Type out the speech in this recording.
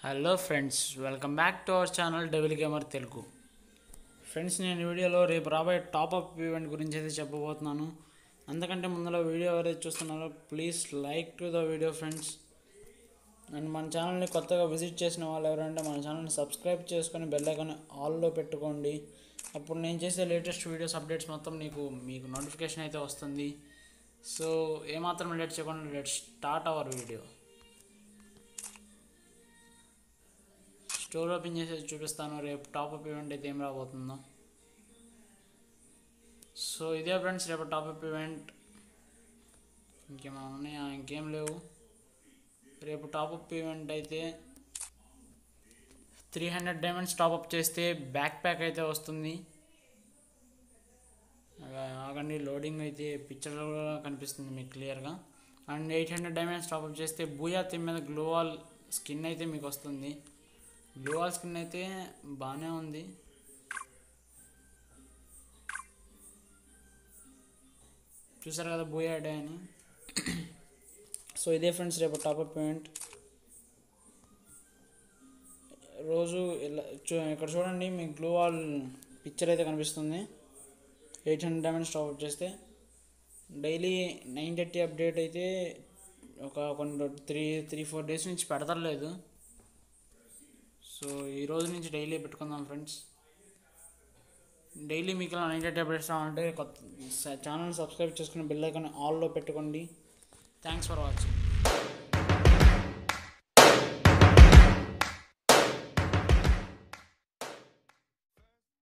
Hello friends, welcome back to our channel devil gamer Telugu. Friends, నేను వీడియోలో రేపు రాబోయే టాప్అప్ ఈవెంట్ గురించి అయితే చెప్పబోతున్నాను. అందుకంటే ముందులో వీడియో ఎవరైతే చూస్తున్నారో please like to the video friends. And మన ఛానల్ని కొత్తగా విజిట్ చేసిన వాళ్ళు ఎవరంటే మన ఛానల్ని సబ్స్క్రైబ్ చేసుకొని బెల్ ఐకాన్ ఆల్లో పెట్టుకోండి. అప్పుడు నేను చేసే లేటెస్ట్ వీడియోస్ అప్డేట్స్ మొత్తం మీకు నోటిఫికేషన్ అయితే వస్తుంది. సో ఏమాత్రం లేట్ చేయకుండా let start our video. Store open చేసి చూపిస్తాను రేపు టాప్అప్ ఈవెంట్ అయితే ఏం రాబోతుందో. సో ఇదే ఫ్రెండ్స్ రేపు టాప్అప్ ఈవెంట్. ఇంకేమైనా ఉన్నాయా? ఇంకేం లేవు. రేపు టాప్అప్ ఈవెంట్ అయితే 300 డైమండ్స్ టాప్అప్ చేస్తే బ్యాక్ ప్యాక్ అయితే వస్తుంది. ఆగండి, లోడింగ్ అయితే పిక్చర్లో కూడా కనిపిస్తుంది మీకు క్లియర్గా. అండ్ 800 డైమండ్స్ టాప్అప్ చేస్తే బూయా థీమ్ మీద గ్లోవాల్ స్కిన్ అయితే మీకు వస్తుంది. గ్లోవాల్ స్కిన్ అయితే బాగానే ఉంది. చూసారు కదా బూయా డే అని. సో ఇదే ఫ్రెండ్స్ రేపు టాప్అప్ ఈవెంట్. రోజు ఇక్కడ చూడండి, మీకు గ్లోవాల్ పిక్చర్ అయితే కనిపిస్తుంది. 800 డైమండ్స్ టాప్అప్ చేస్తే డైలీ 9:30 అప్డేట్ అయితే కొన్ని 3-4 డేస్ నుంచి పెడతలేదు. సో ఈ రోజు నుంచి డైలీ పెట్టుకుందాం ఫ్రెండ్స్. డైలీ మీకు ఇలా 9:30 అప్డేట్స్ రావాలంటే ఛానల్ సబ్స్క్రైబ్ చేసుకుని బెల్ ఐకాన్ ఆల్లో పెట్టుకోండి. Thanks for watching.